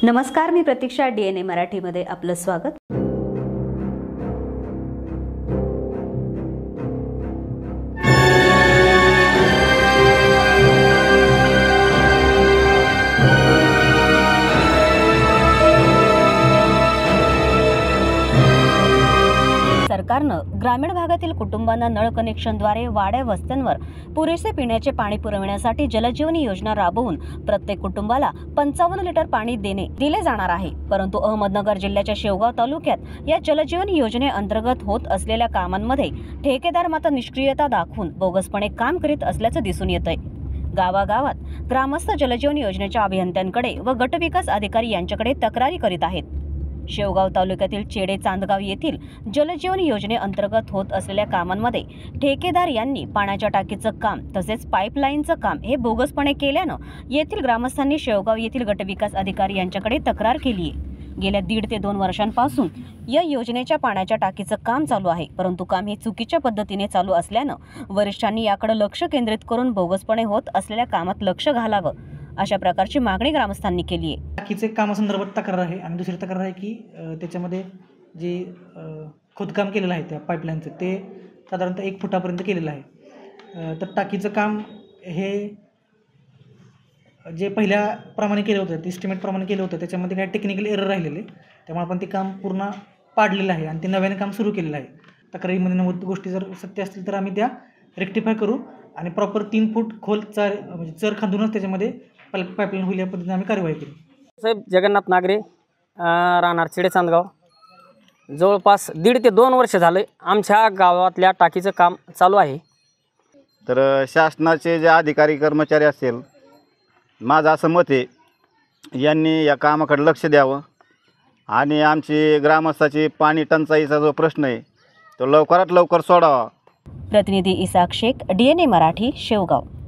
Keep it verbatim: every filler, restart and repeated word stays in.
नमस्कार, मी प्रतीक्षा. D N ए मराठीमध्ये आपलं स्वागत. सरकारनं ग्रामीण भागातील कुटुंबांना नळ कनेक्शनद्वारे वाड्या वस्त्यांवर पुरेसे पिण्याचे पाणी पुरवण्यासाठी जलजीवनी योजना राबवून प्रत्येक कुटुंबाला पंचावन्न लिटर पाणी देणे दिले जाणार आहे. परंतु अहमदनगर जिल्ह्याच्या शेवगाव तालुक्यात या जलजीवनी योजनेअंतर्गत होत असलेल्या कामांमध्ये ठेकेदार मात्र निष्क्रियता दाखवून बोगसपणे काम करीत असल्याचं दिसून येतंय. गावागावात ग्रामस्थ जलजीवन योजनेच्या अभियंत्यांकडे व गटविकास अधिकारी यांच्याकडे तक्रारी करीत आहेत. शेवगाव तालुक्यातील चेडे चांदगाव येथील जलजीवन योजनेअंतर्गत होत असलेल्या कामांमध्ये ठेकेदार यांनी पाण्याच्या टाकीचं काम तसेच पाईपलाईनचं काम हे बोगसपणे केल्यानं येथील ग्रामस्थांनी शेवगाव येथील गटविकास अधिकारी यांच्याकडे तक्रार केली आहे. गेल्या दीड ते दोन वर्षांपासून या योजनेच्या पाण्याच्या टाकीचं काम चालू आहे, परंतु काम हे चुकीच्या पद्धतीने चालू असल्यानं वरिष्ठांनी याकडे लक्ष केंद्रित करून बोगसपणे होत असलेल्या कामात लक्ष घालावं अशा प्रकारची मागणी ग्रामस्थांनी केली आहे. टाकीचे कामासंदर्भात तक्रार आहे आणि दुसरी तक्रार आहे की त्याच्यामध्ये जे खोदकाम केलेलं आहे त्या पाईपलाईनचं ते साधारणतः एक फुटापर्यंत केलेलं आहे. तर टाकीचं काम हे जे पहिल्याप्रमाणे केलं होतं, इस्टिमेटप्रमाणे केलं होतं, त्याच्यामध्ये काही टेक्निकल एरर राहिलेले, त्यामुळे आपण ते काम पूर्ण पाडलेलं आहे आणि ते नव्याने काम सुरू केलेलं आहे. तक्रारीमध्ये नमूद गोष्टी जर सत्य असतील तर आम्ही त्या रेक्टिफाय करू आणि प्रॉपर तीन फूट खोल चर म्हणजे चर खांदूनच त्याच्यामध्ये पाईपलाईन होईल या पद्धतीने आम्ही कार्यवाही केली. साहेब जगन्नाथ नागरे, राहणार चेडे चांदगाव. जवळपास दीड ते दोन वर्ष झाले आमच्या गावातल्या टाकीचं काम चालू आहे. तर शासनाचे जे अधिकारी कर्मचारी असेल, माझं असं मत आहे यांनी या कामाकडे लक्ष द्यावं आणि आमची ग्रामस्थाची पाणी टंचाईचा जो प्रश्न आहे तो लवकरात लवकर सोडावा. प्रतिनिधी Isak Shaikh, D N A Marathi, Shevgaon.